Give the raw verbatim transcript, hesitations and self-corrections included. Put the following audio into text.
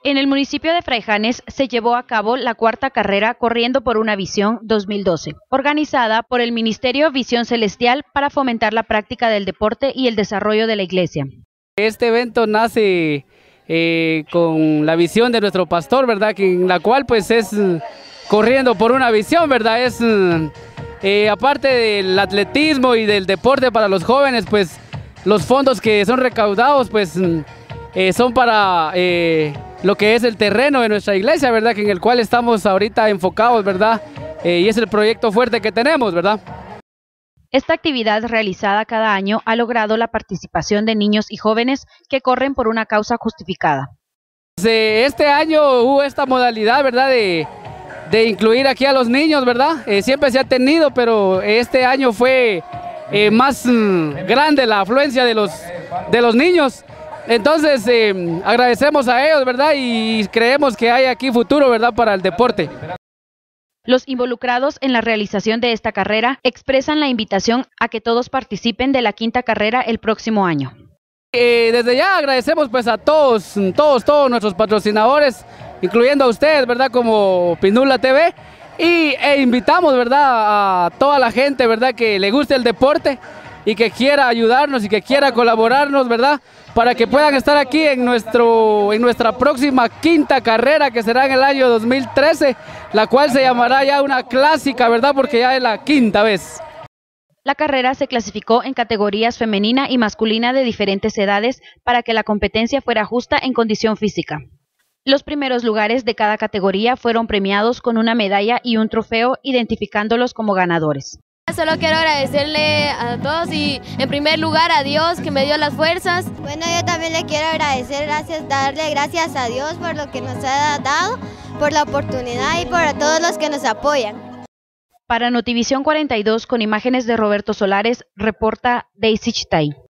En el municipio de Fraijanes se llevó a cabo la cuarta carrera Corriendo por una Visión dos mil doce, organizada por el Ministerio Visión Celestial para fomentar la práctica del deporte y el desarrollo de la iglesia. Este evento nace eh, con la visión de nuestro pastor, ¿verdad? Que en la cual pues es corriendo por una visión, ¿verdad? Es eh, aparte del atletismo y del deporte para los jóvenes, pues los fondos que son recaudados pues eh, son para eh, lo que es el terreno de nuestra iglesia, ¿verdad? Que en el cual estamos ahorita enfocados, ¿verdad? Eh, y es el proyecto fuerte que tenemos, ¿verdad? Esta actividad realizada cada año ha logrado la participación de niños y jóvenes que corren por una causa justificada. Este año hubo esta modalidad, ¿verdad? De, de incluir aquí a los niños, ¿verdad? Eh, siempre se ha tenido, pero este año fue eh, más mm, grande la afluencia de los, de los niños. Entonces eh, agradecemos a ellos, ¿verdad? Y creemos que hay aquí futuro, ¿verdad? Para el deporte. Los involucrados en la realización de esta carrera expresan la invitación a que todos participen de la quinta carrera el próximo año. Eh, desde ya agradecemos pues a todos, todos, todos nuestros patrocinadores, incluyendo a ustedes, ¿verdad? Como Pinula T V, y e invitamos, ¿verdad? A toda la gente, ¿verdad? Que le guste el deporte y que quiera ayudarnos y que quiera colaborarnos, ¿verdad? Para que puedan estar aquí en, nuestro, en nuestra próxima quinta carrera, que será en el año dos mil trece, la cual se llamará ya una clásica, ¿verdad? Porque ya es la quinta vez. La carrera se clasificó en categorías femenina y masculina de diferentes edades para que la competencia fuera justa en condición física. Los primeros lugares de cada categoría fueron premiados con una medalla y un trofeo, identificándolos como ganadores. Solo quiero agradecerle a todos y en primer lugar a Dios que me dio las fuerzas. Bueno, yo también le quiero agradecer, gracias, darle gracias a Dios por lo que nos ha dado, por la oportunidad y por a todos los que nos apoyan. Para Notivisión cuarenta y dos, con imágenes de Roberto Solares, reporta Daisy Chitay.